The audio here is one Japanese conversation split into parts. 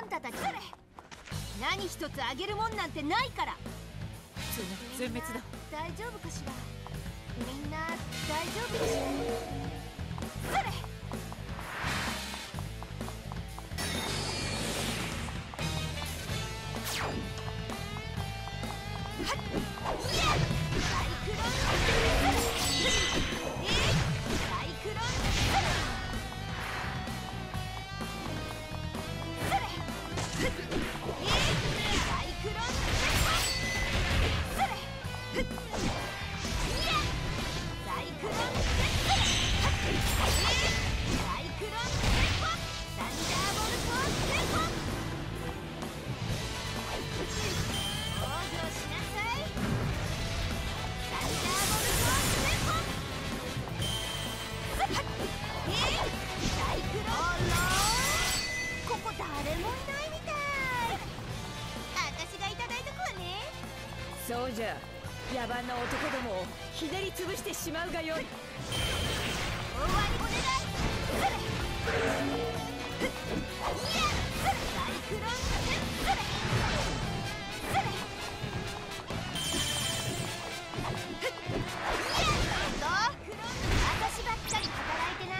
んたたち何一つあげるもんなんてないから。 その全滅だ。 大丈夫かしら。みんな大丈夫かしら。それそうじゃ、野蛮な男どもをひねり潰してしまうがよい。 お終わりお願い。私ばっかり働いてない？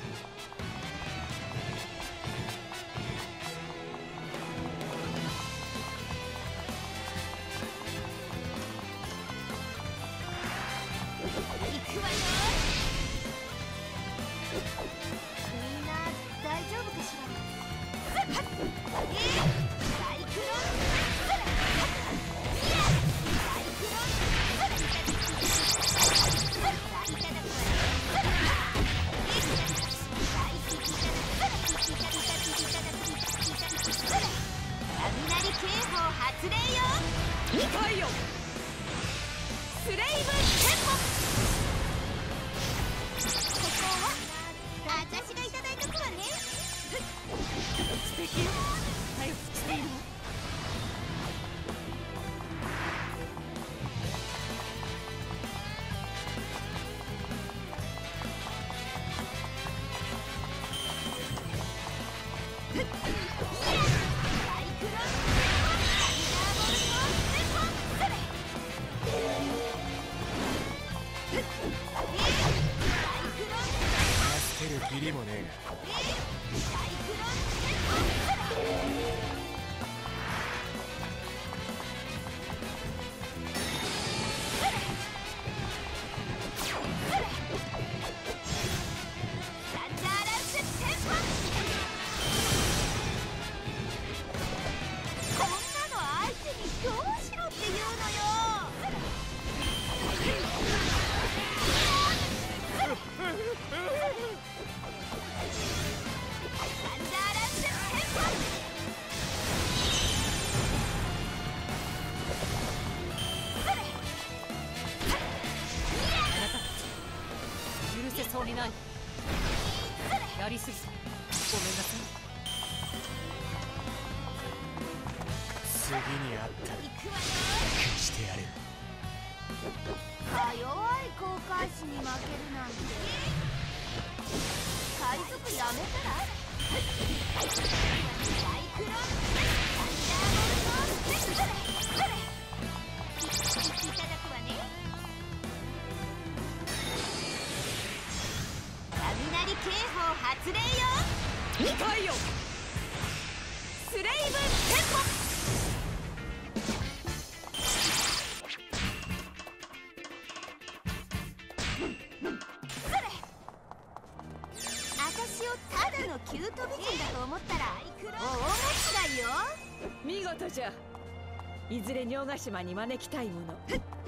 行くわよ。みんな大丈夫かしら。サイクロンサイクロン雷警報発令よ。 痛いよ。スレイブテンポ。ここは私がいただいとくわね。 素敵よ。回復しているわ。 助ける義理もねえが。 こんなの相手にどうしろって言うのよ。 許せそうにない。やりすぎた。ごめんなさい。 次に会ったら行くわよ。 してやる。 弱い航海士に負けるなんて海賊やめたら。サイクロンサンダーボルトそれいただくわね。雷警報発令よ。 痛いよ。スレイブテンポ。 私をただのキュート美人だと思ったら大間違いよ。 見事じゃ。いずれ尿ヶ島に招きたいもの。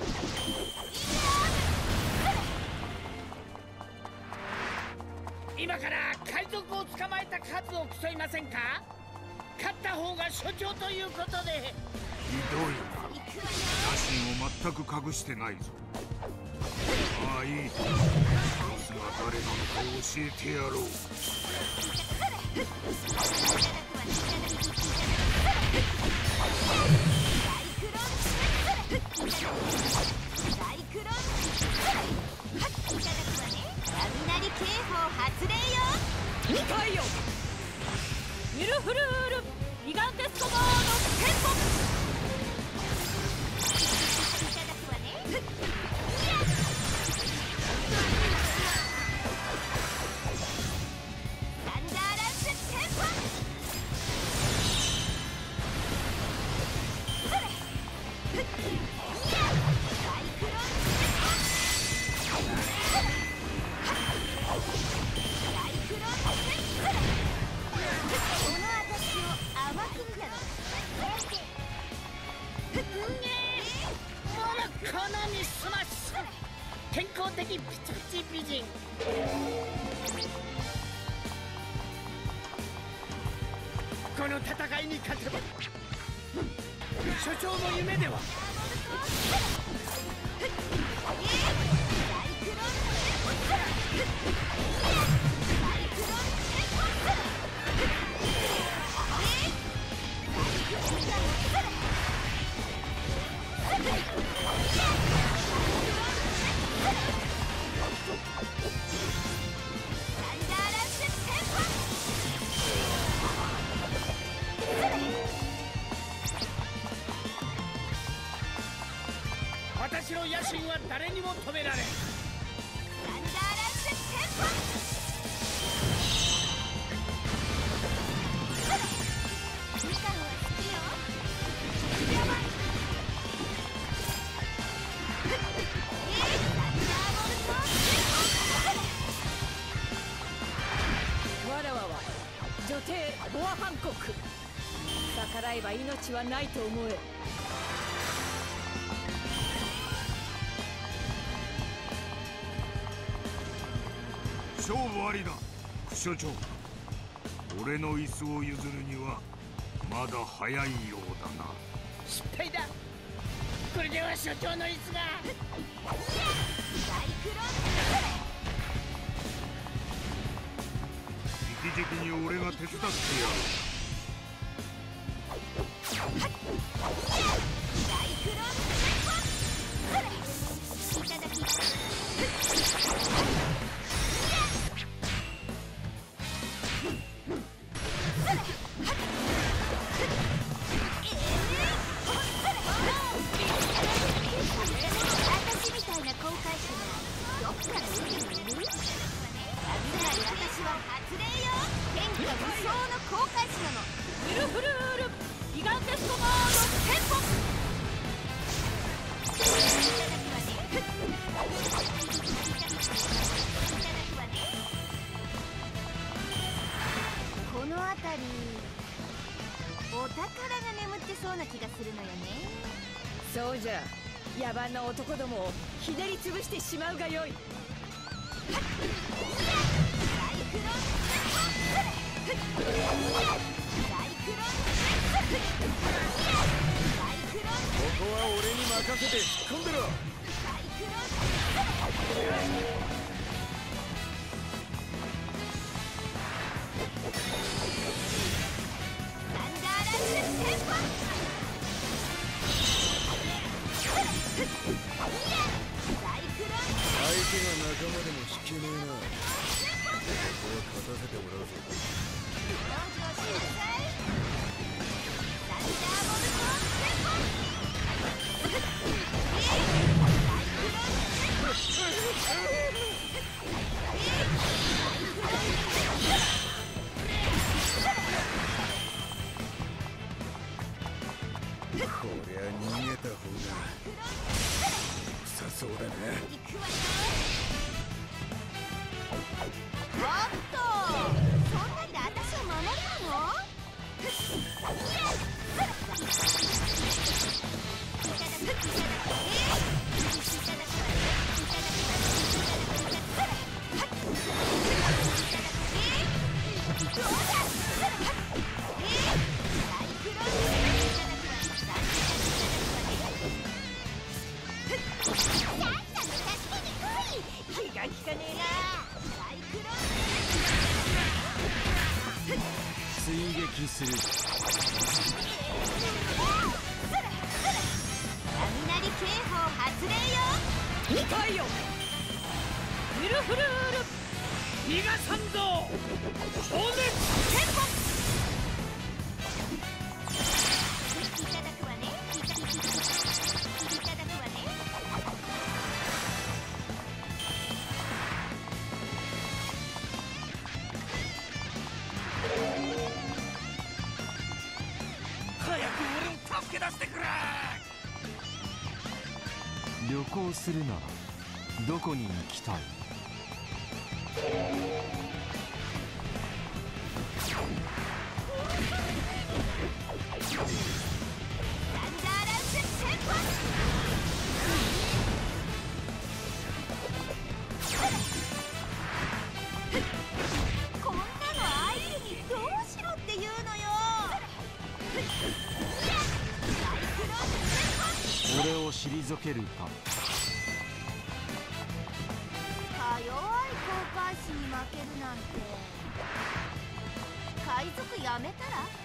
今から海賊を捕まえた数を競いませんか。勝った方が所長ということで。 ひどいな。野心を全く隠してないぞ。まあいい。ボスが誰なのか教えてやろう。 雷警報発令よ。 痛いよ。ミルフルール的ピチピチ美人。この戦いに勝てば所長の夢では私の野心は誰にも止められん。 わらわは女帝ボアハンコック。逆らえば命はないと思え。 勝負ありだ副所長。俺の椅子を譲るにはまだ早いようだな。 失敗だ。これでは所長の椅子が直々に俺が手伝ってやる。 この辺りお宝が眠ってそうな気がするのよね。 そうじゃ、野蛮な男どもをひねり潰してしまうがよい。 ここは俺に任せて突っ込んでろ。相手が仲間でも引けねえな。ここは勝たせてもらうぞ。こりゃ逃げた方が良さそうだな。 おっと、そんなんで私を守れるの？ 追撃する。 雷警報発令よ。 痛いよ。ウルフルール逃がさんぞ。放熱テンポ。いただくわね。いただくわね。 早く俺を助け出してくれ。 旅行するならどこに行きたい？ サンダーラッシュテンポ。 俺を退けるか。 か弱い航海士に負けるなんて海賊やめたら。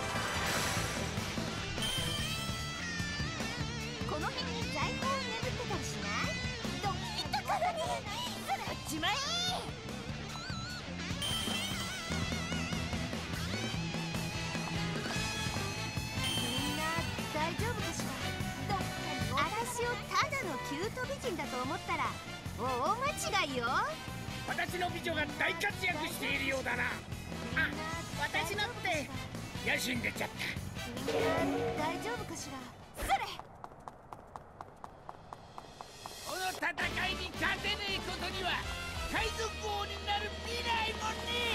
この辺に財宝を眠ってたりしない？ドキッところにそれっちまえ。みんな大丈夫かしら。私をただのキュート美人だと思ったら大間違いよ。 私の美女が大活躍しているようだな。あ、私のって野心出ちゃった。 みんな大丈夫かしら。それこの戦いに勝てねえことには海賊王になる未来もね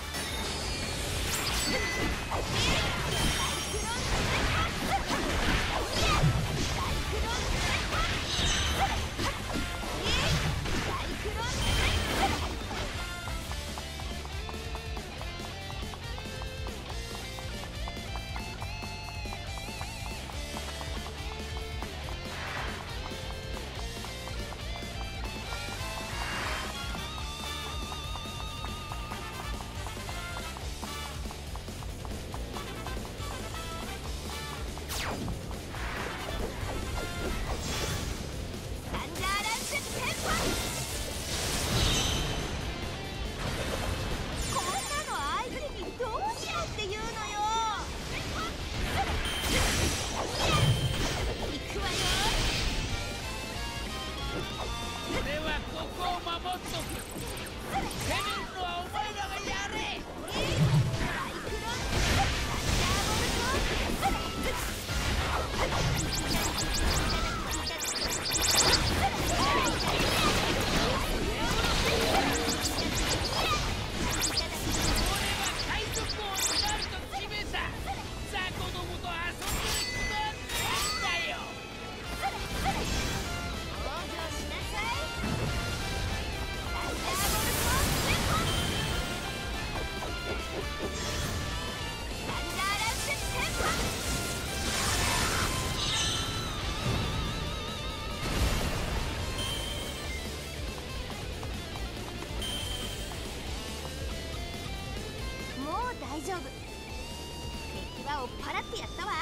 大丈夫。敵は追っ払ってやったわ。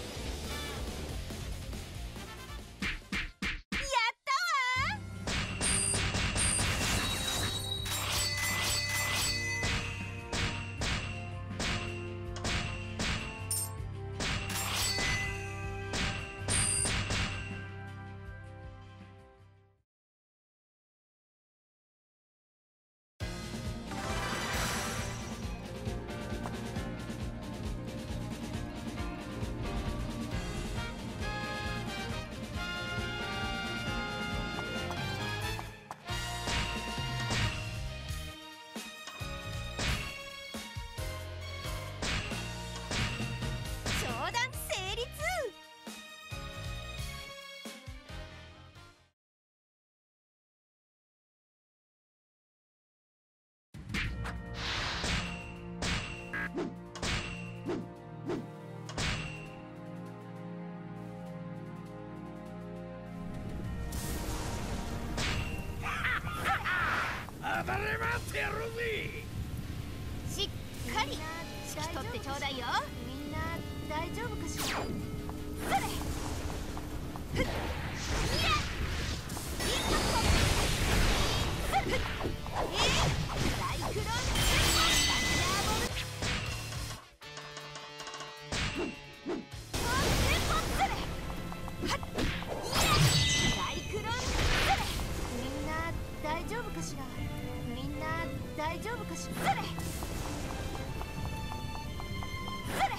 暴れますやろぜ。 しっかり引き取ってちょうだいよ。みんな大丈夫かしら。それふっいやインパクトふっサイクロンランジャーボルテンポそれはっいやサイクロンそれ。みんな大丈夫かしら。みんな大丈夫かしら。それそれ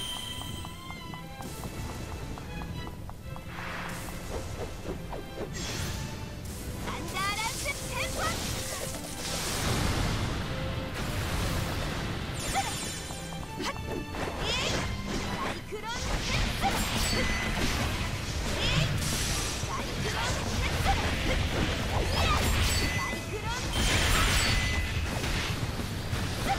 サンダーランステンポそれはっサイクロンそれサイクロンそれサイクロンそれ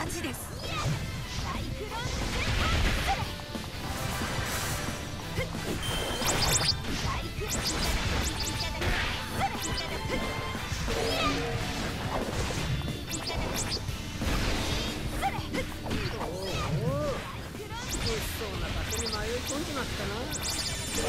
勝ちです。 サイクロンサイクロンそうな場所に迷い込んじまったな。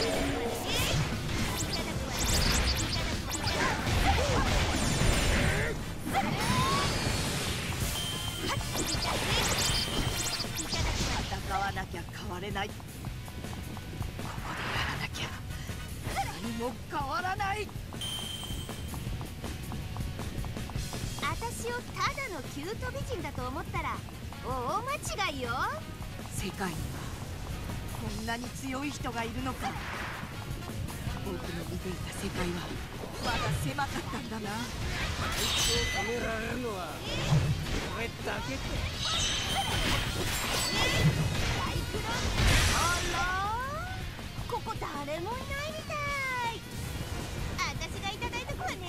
戦わなきゃ変われない。ここでやらなきゃ何も変わらない。 私をただのキュート美人だと思ったら大間違いよ。 世界にはこんなに強い人がいるのか。僕の見ていた世界はまだ狭かったんだな。 あいつを止められるのは俺だけか。 あらここ誰もいないみたい。私がいただいとくわね。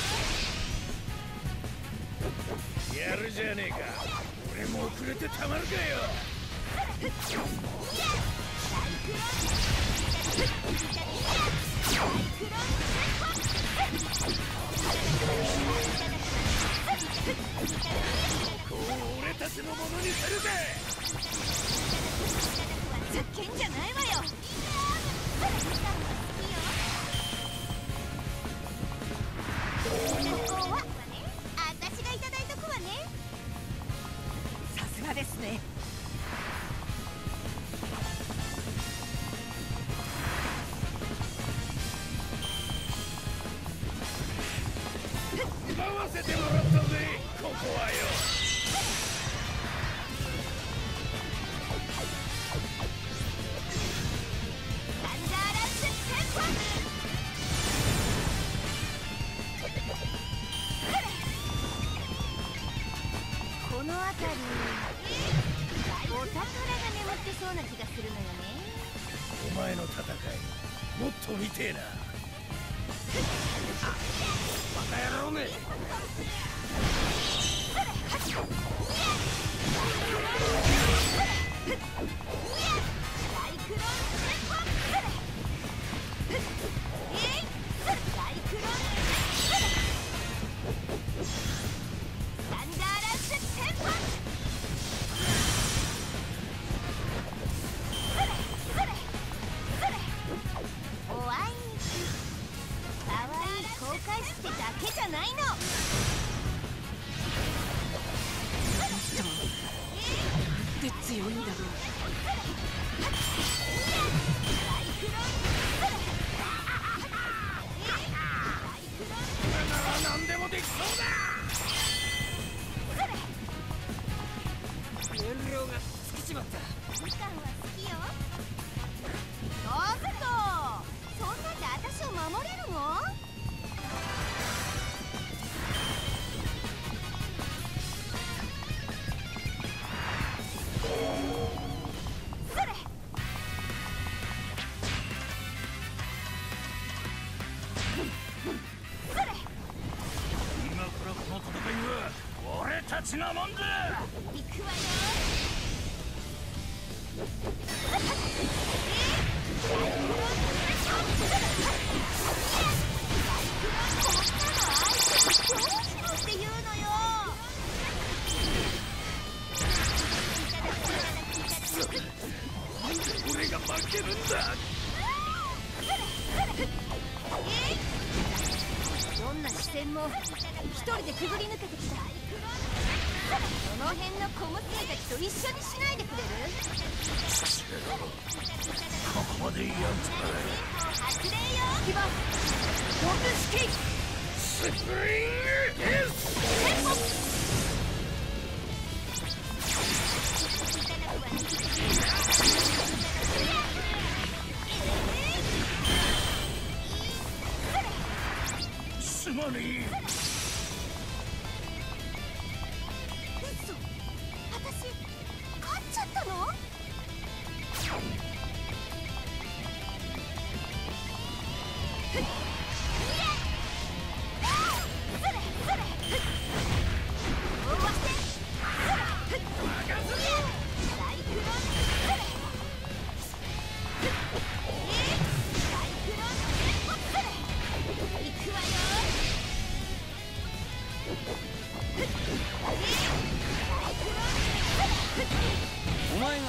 やるじゃねえか。俺も遅れてたまるかよ。こう俺たちのものにするぜ。 ざけんじゃないわよ。ここは私がいただいとくわね。 さすがですね。 奪わせてもらったぜここはよ。 サンダーラッシュテンポ。この辺りお宝が眠ってそうな気がするのよね。 お前の戦いもっと見てえな。バカ野郎め。 強いんだろう。 何でもできそうだ。 燃料が尽きちまった。 みかんは好きよ。ちょっとそんなんで私を守れるの？ たちのもんだ。 行くわよ。っていうのよ。 俺が負けるんだ。 どんな視線も一人でくぐり抜けてきた。その辺の小娘たちと一緒にしないでくれる？ ここでやんつ発令よ。 行きます。毒式スプリングエース。すまねえ。 嘘、私勝っちゃったの？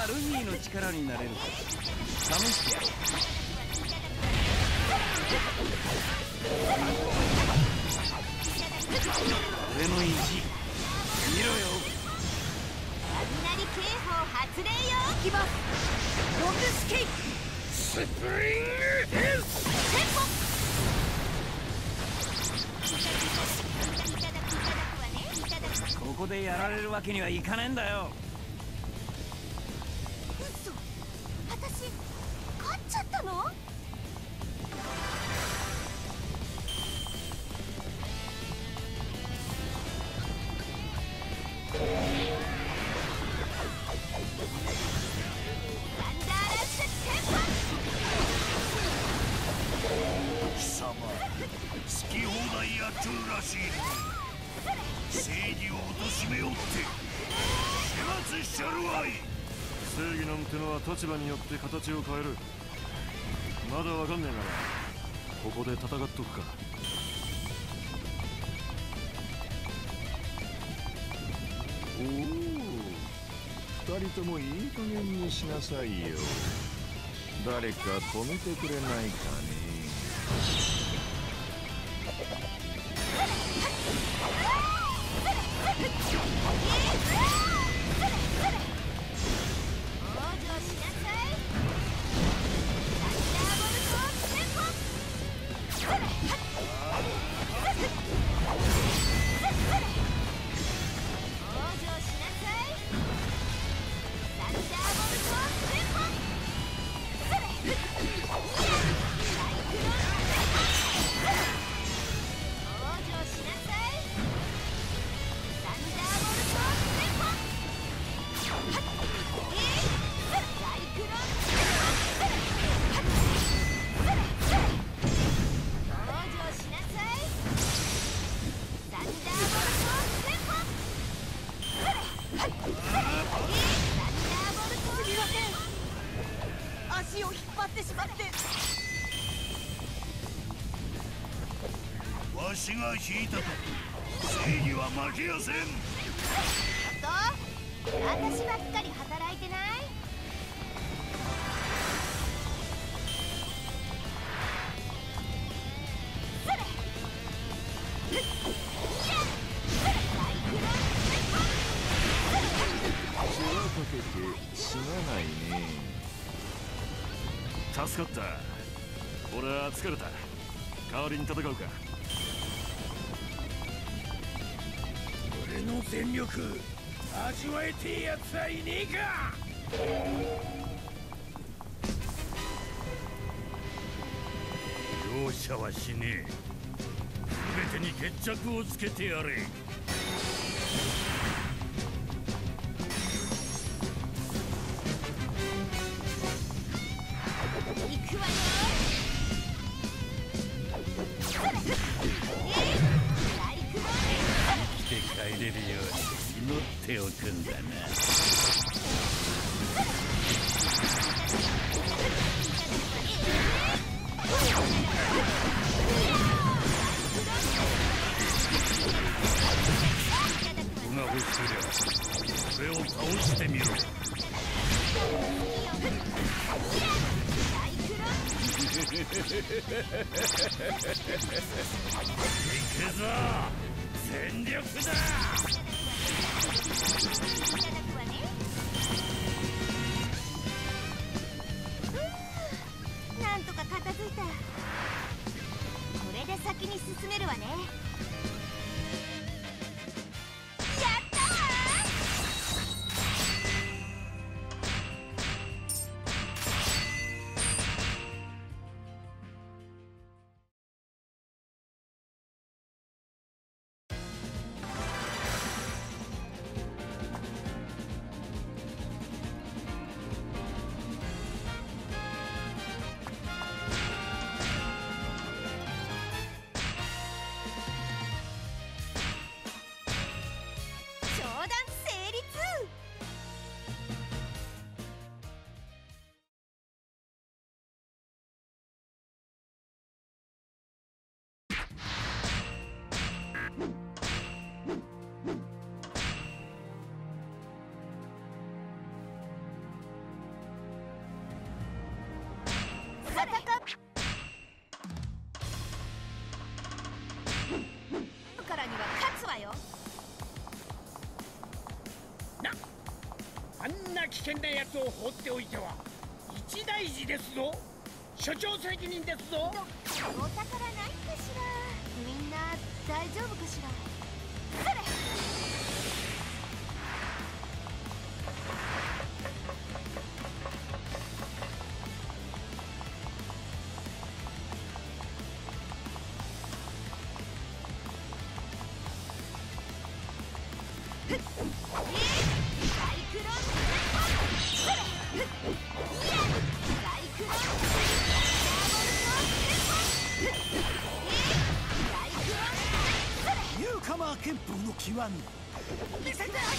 ルフィの力になれるか試してやる。俺の意地見ろよ。 雷警報発令よ。 行きます。ロクスケイスプリングエース。 テンポ。 ここでやられるわけにはいかねえんだよ。 嘘、私勝っちゃったの？ 貴様好き放題やっちょるらしい。正義を貶めよって始末しちゃるわい。 正義なんてのは立場によって形を変える。まだわかんねえならここで戦っとくか。 おお、二人ともいい加減にしなさいよ。誰か止めてくれないかね。 足を引っ張ってしまって。 わしが引いたと正義は負けやせん。 ちょっと私ばっかり働いてない？それ世話かけてすまないね。 助かった。俺は疲れた。代わりに戦うか。 俺の全力味わえてえやつはいねえか。容赦はしねえ。全てに決着をつけてやれ。 行くわよ。 生きて帰れるように祈っておくんだな。こが欲しけりゃそれを倒してみろ。行くぞ全力だ。 なんとか片付いた。これで先に進めるわね。やったわ。 からには勝つわよ。 あんな危険なやつを放っておいては一大事ですぞ。所長責任ですぞ。 お宝ないかしら。みんな大丈夫かしら。それニューカマー憲法の極み見せてあげさ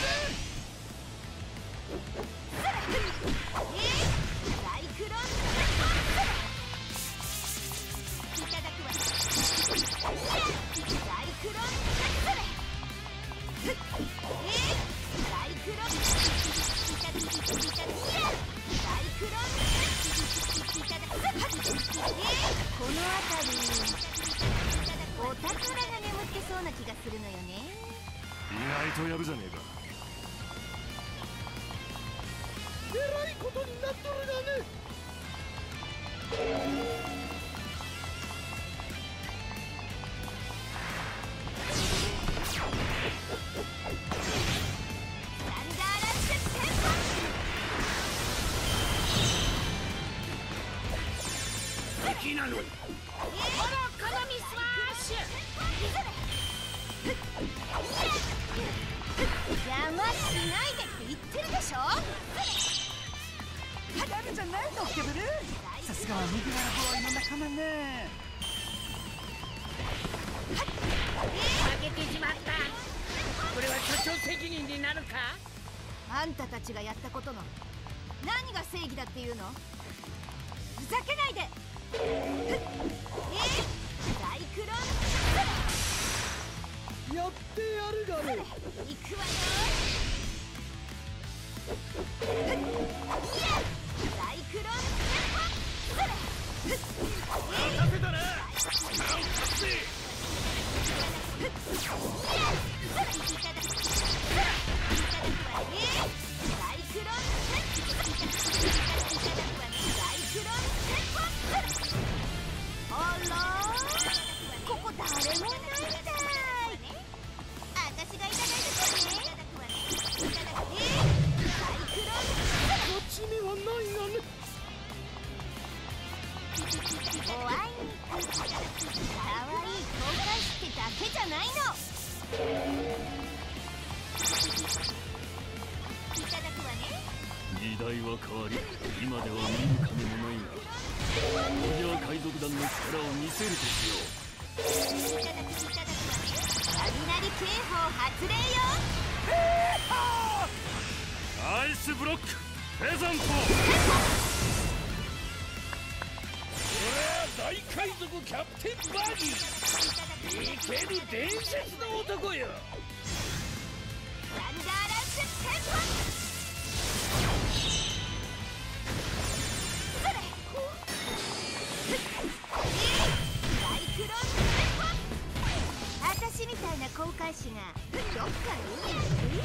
この辺りお宝が眠ってそうな気がするのよね。 意外とやるじゃねえか。 えらいことになっとるだね。敵なのに。 邪魔しないでって言ってるでしょ。 誰じゃないのケブル。さすがは麦わらボーイの仲間ね。 負けてしまった。これは所長責任になるか。 あんたたちがやったことの何が正義だっていうの。ふざけないで。サイクロンやってやるがね。 行くわよ。サイクロン任せたな。 あらここ誰もいないみたい。私がいただいたからね。 こっちにはないがね。 おあいにくかわいい航海士ってだけじゃないの。いただくわね。 時代は変わり、今では見る影もないが、ロジャー海賊団の力を見せるですよ。 いただくわね。雷警報発令よ。 アイスブロックフェザント。 俺は大海賊キャプテンバギー。生ける伝説の男よ。 サンダーランステンポ。それサイクロンテンポ。私みたいな航海士がどっかの海にいる。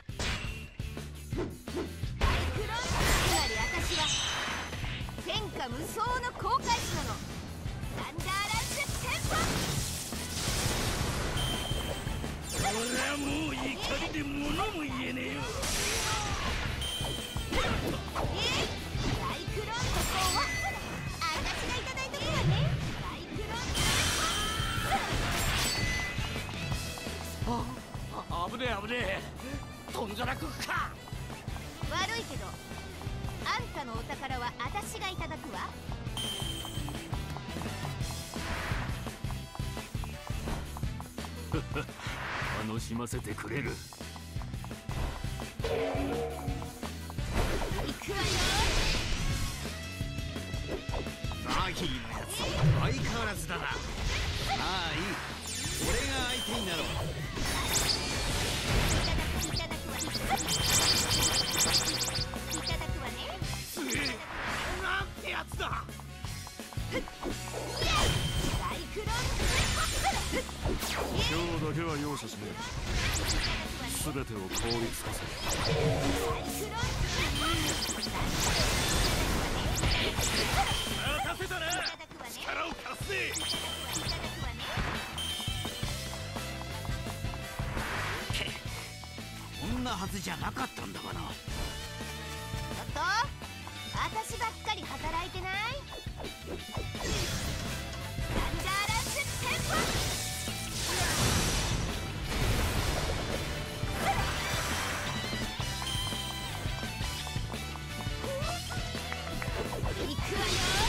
サイクロンつまり私は天下無双の航海士なの。サンダーランステンポ。 俺はもう怒りで物も言えねえよ。 サイクロンここは私がいただいたからね。サイクロン危ねえ危ねえ。とんざらくか。 悪いけどあんたのお宝は私がいただくわ。 楽しませてくれる。 行くわよ。 バギーのやつ相変わらずだな。まあいい、俺が相手になろう。 いただくわね。 すげえ。なんてやつだ。 てを凍りつかせる。 待たせたな。力を貸すぜ。こんなはずじゃなかったんだがな。 ちょっと私ばっかり働いてない？サンダーラッシュテンポ。行くわよ。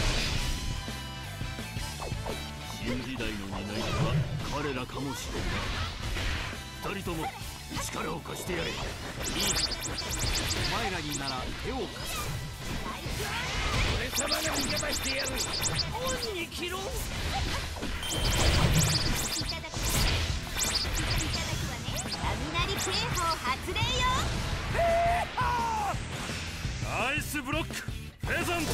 新時代の担い手は彼らかもしれんな。二人とも力を貸してやれ。いい。 お前らになら手を貸す。俺様が味方してやる。恩に切ろう。 いただくわね。雷警報発令よ。 アイスブロックフェザント。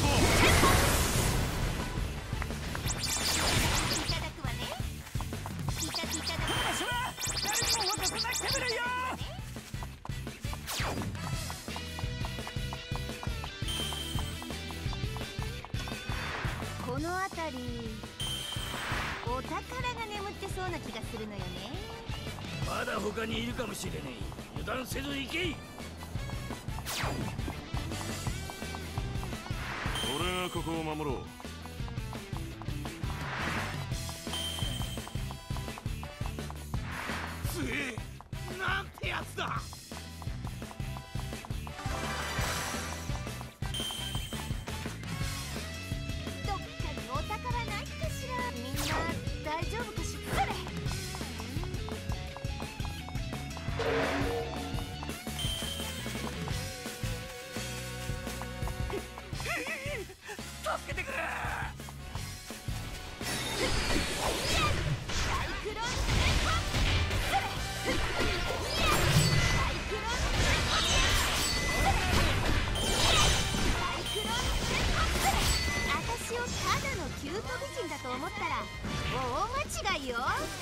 この辺りお宝が眠ってそうな気がするのよね。 まだ他にいるかもしれねえ。油断せず行け。俺がここを守ろう。 つえ、なんてやつだ。 どっかにお宝ないかしら。みんな大丈夫かしら。それ助けてくれ。 私をただのキュート美人だと思ったら大間違いよ。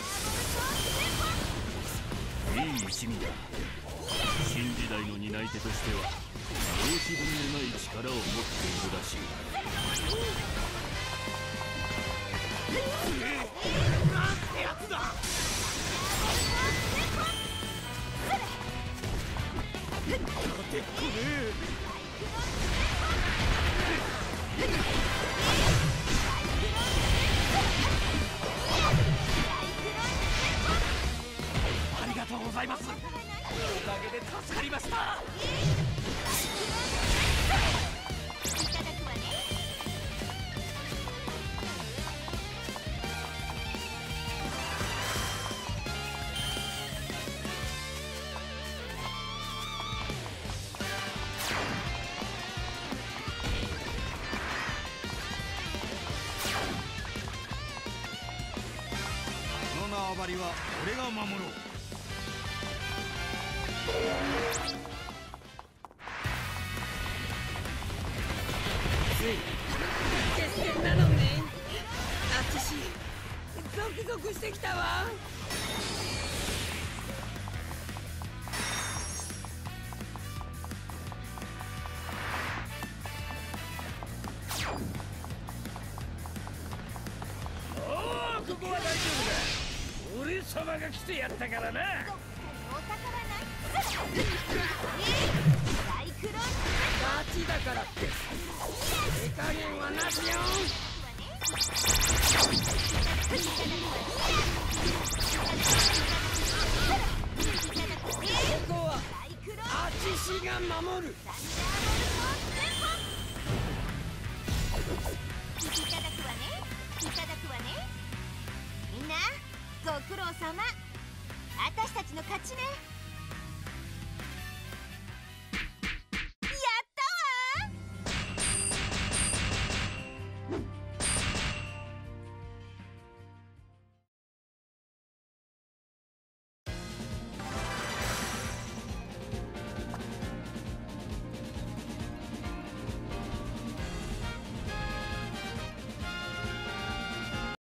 いい一味だ。新時代の担い手としては申し分のない力を持っているらしい。 なんてやつだ。勝てっこねえ。ありがとうございます。おかげで助かりました。この縄張りは俺が守ろう。 決戦なのね。あたしゾクゾクしてきたわ。 おお、ここは大丈夫だ。俺様が来てやったからな。 お宝ない。サイクロンガチだからって手加減はなしよ。ここはあちしが守る。 いただくわね。いただくわね。みんなご苦労様。私たちの勝ちね。